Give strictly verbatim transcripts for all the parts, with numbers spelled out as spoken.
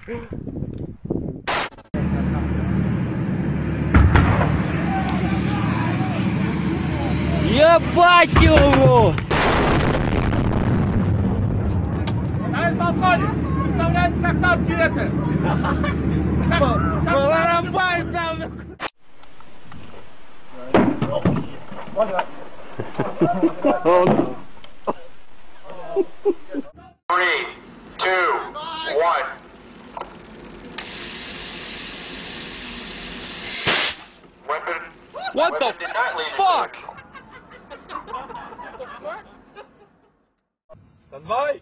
Ебать его! На балконе! Выставляйте как там билеты! Поларамбай там! Three, two, one. Weapon. What the Weapon did not lead fuck? Stand by.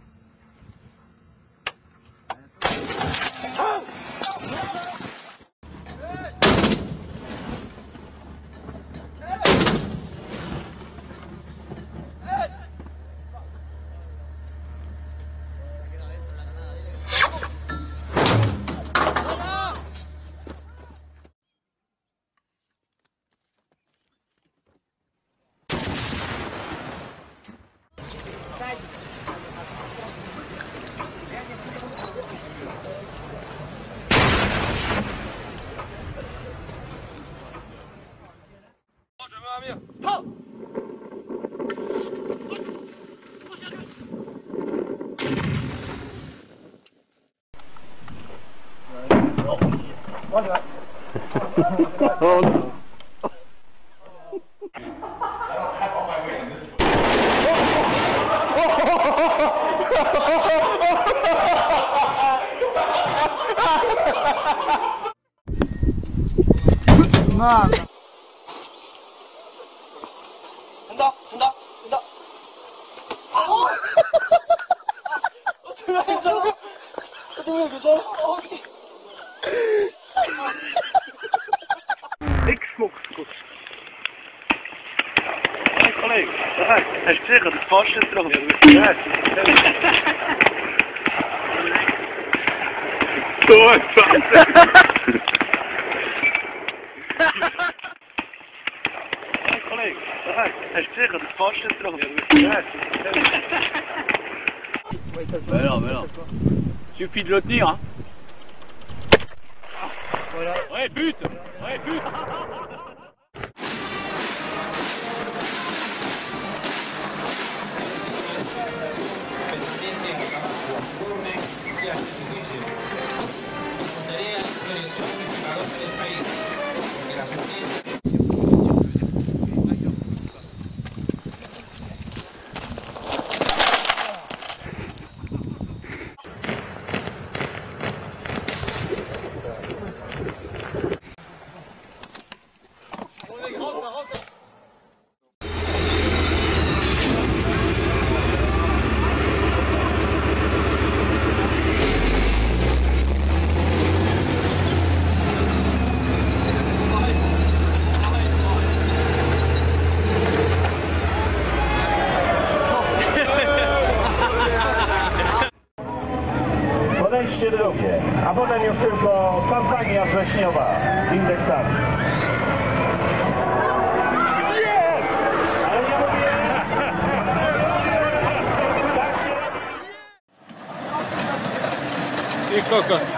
На! 간다, 간다, 간다. 어떻게 괜찮아? 어떻게 괜찮아? Ik smoksgoed. Hey collega, hij heeft tegen de vaste terug. Ja, Door, Hey collega, hij heeft tegen de vaste terug. Ja, Mais non, mais non. Suffit de le tenir, hein. Voilà. Ouais, but. Ouais, but. Podejście drugie, a potem już tylko kampania wrześniowa, indeksacja. Nie! Ale nie mówię! Tak się robi! I kokos.